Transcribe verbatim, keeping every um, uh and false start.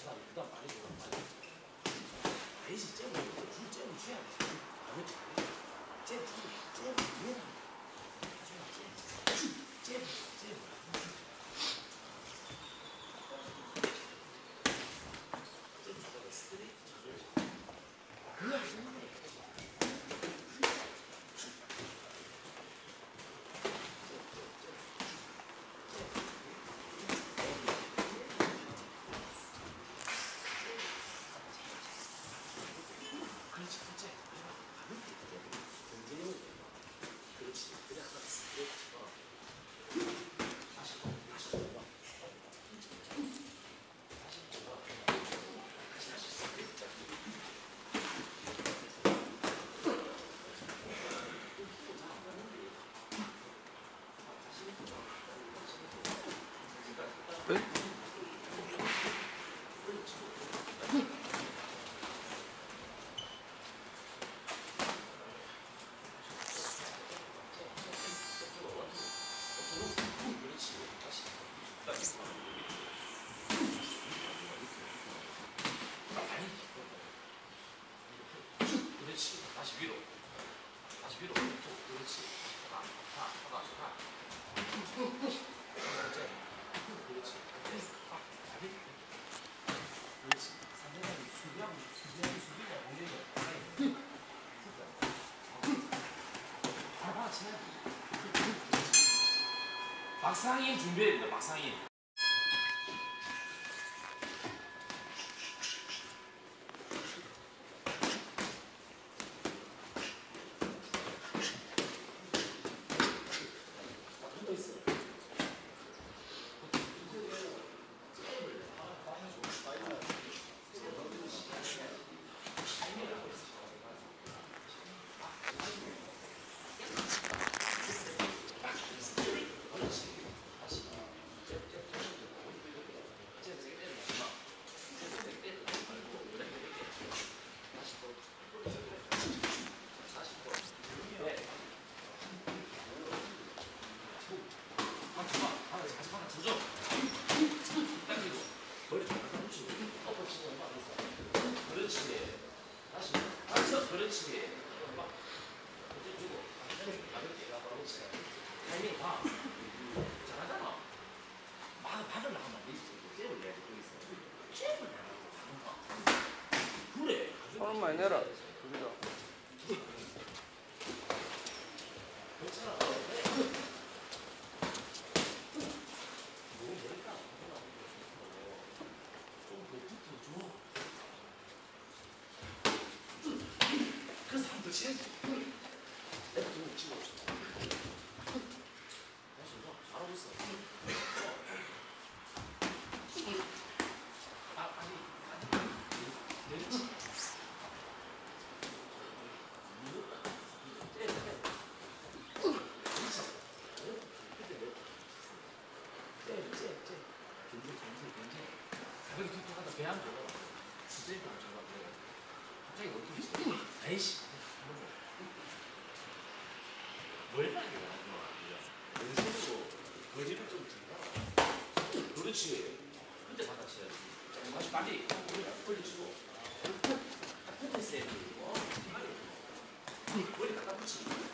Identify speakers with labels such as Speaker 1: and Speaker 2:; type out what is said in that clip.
Speaker 1: 그다음 그다음 빨리 줘 빨리. 아니지 잼을 줄 잼을 줘야 돼. 아니 잼 주 잼을 왜? 잼 잼 잼. 잼 주다가 스트레이트 줘야지. 그거 아니네. 그렇지, 그렇지. 그렇지. 그냥 하나 스트레이트 쳐. 다시, 다시 줘봐. 다시 줘봐. 다시, 다시 스트레이트 쳐. 그렇지. 다시 위로. 다시 위로. 그렇지. 하나, 하나, 하나, 하나. 그렇지. 아, 다리. 그렇지. 상대방이 수비하고, 수비하고, 수비가 공격이야. 하나, 치면 박상인 준비해야 된다, 박상인. 그렇지. 막 어째 주고 가볍게 그렇지. 타이밍 봐. 잘하잖아. 막 받으려고 하면 안 되지. 잽을 내야지 거기서. 잽을 내라고. 그래.
Speaker 2: 돈 많이 내라. 그죠?
Speaker 1: 괜찮아. 너무 멀다. 좀 더 붙어줘. 그래서 한 번 더 치야지. 내가 좀 치고. 다시 너 잘하고 있어. 아, 아니, 아니. 내리치. 가격이 툭툭하다 배 안 줘. 스트레이트 안 줘봐. 갑자기 어떻게 있어? 에이씨. 뭘 하게 하는 연습으로 거리를 좀 준다. 그렇지. 근데 받아쳐야지. 다시 빨리. 빨리 치고. 딱 붙어 있어야 돼. 머리 갖다 붙이고.